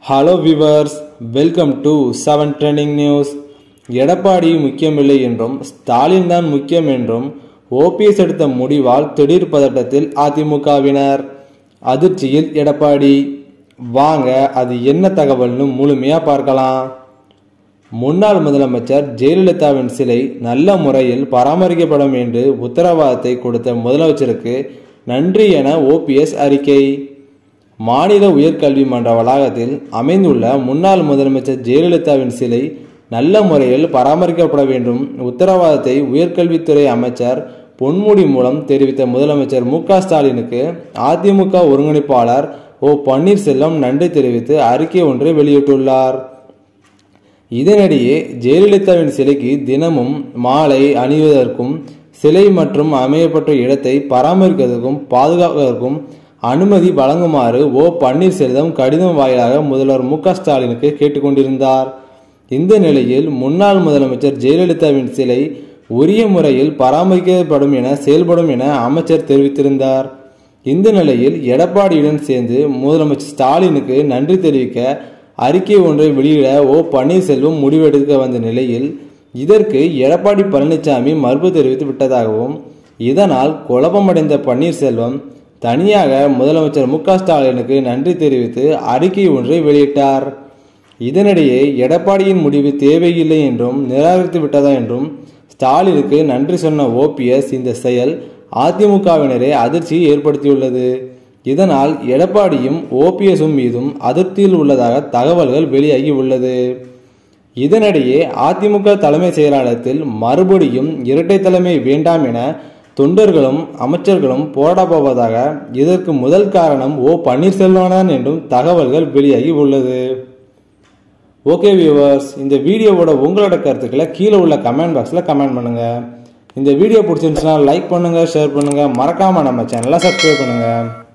Hello viewers, welcome to 7 Trending News. Edappadi முக்கியமில்லை என்றும் ஸ்டாலின் தான் முக்கியம் என்றும் ஓபிஎஸ் எடுத்த முடிவால் திடீர் பதட்டத்தில் அதிமுகவினர். அதிர்ச்சியில் எடப்பாடி. வாங்க அது என்ன தகவல்னு முழுமையா பார்க்கலாம். முன்னாள் முதலமைச்சர் ஜெயலலிதாவின் சிலை நல்ல முறையில் பராமரிக்கப்படும் என்று உத்தரவாதத்தை கொடுத்த முதலமைச்சருக்கு நன்றி என ஓபிஎஸ் அறிக்கை. மாநில உயர்கல்வி மன்ற வளாகத்தில் அமைந்துள்ள முன்னாள் முதலமைச்சர் ஜெயலலிதாவின் சிலை நல்ல முறையில் பராமரிக்கப்பட வேண்டும் உத்தரவாதத்தை உயர்கல்வித்துறை அமைச்சர் பொன்முடி மூலம் தெரிவித்த முதலமைச்சர் மு.க.ஸ்டாலினுக்கு அதிமுக ஒருங்கிணைப்பாளர் ஓ பன்னீர்செல்வம் நன்றி தெரிவித்து அறிக்கை ஒன்றை வெளியிட்டுள்ளார். இதனிடையே ஜெயலலிதாவின் சிலைக்கு தினமும் மாலை அணிவதற்கும் சிலை மற்றும் அமையப்பட்ட இடத்தை பராமரிப்பதற்கும் பாதுகாப்பதற்கும் அனுமதி வழங்குமாறு ஓ பன்னீர்செல்வம் கடிதம் வாயிலாக முதல்வர் மு.க.ஸ்டாலினுக்கு கேட்டுக்கொண்டிருந்தார். இந்த நிலையில் முன்னாள் முதலமைச்சர் ஜெயலலிதாவின் சிலை உரிய முறையில் பராமரிக்கப்படும் என செயல்படும் என அமைச்சர் தெரிவித்திருந்தார். இந்த நிலையில் எடப்பாடியுடன் சேர்ந்து முதலமைச்சர் ஸ்டாலினுக்கு நன்றி தெரிவிக்க அறிக்கை ஒன்றை வெளியிட ஓ பன்னீர்செல்வம் முடிவெடுக்க வந்த நிலையில் இதற்கு எடப்பாடி பழனிசாமி மறுப்பு தெரிவித்து விட்டதாகவும் இதனால் குழப்பமடைந்த பன்னீர்செல்வம் தனியாக முதலமைச்சர் மு.க.ஸ்டாலினுக்கு நன்றி தெரிவித்து அறிக்கை ஒன்றை வெளியிட்டார். இதனிடையே எடப்பாடியின் முடிவு தேவையில்லை என்றும் நிராகரித்து விட்டதா என்றும் ஸ்டாலினுக்கு நன்றி சொன்ன ஓபிஎஸ் இந்த செயல் அதிமுகவினரை அதிர்ச்சியை ஏற்படுத்தியுள்ளது. இதனால் எடப்பாடியும் ஓபிஎஸும் மீதும் அதிருப்தியில் உள்ளதாக தகவல்கள் வெளியாகி உள்ளது. இதனிடையே அதிமுக தலைமை செயலாளத்தில் மறுபடியும் இரட்டை தலைமை வேண்டாம் என தொண்டர்களும் அமைச்சர்களும் போராடப் போவதாக இதற்கு முதல் காரணம் ஓ பன்னீர்செல்வம் என்றும் தகவல்கள் வெளியாகி உள்ளது. ஓகே வியூவர்ஸ், இந்த வீடியோவோட உங்களோட கருத்துக்களை கீழே உள்ள கமெண்ட் பாக்ஸில் கமெண்ட் பண்ணுங்க. இந்த வீடியோ பிடிச்சிருந்துச்சுன்னா லைக் பண்ணுங்க, ஷேர் பண்ணுங்க, மறக்காம நம்ம சேனலை சப்ஸ்கிரைப் பண்ணுங்க.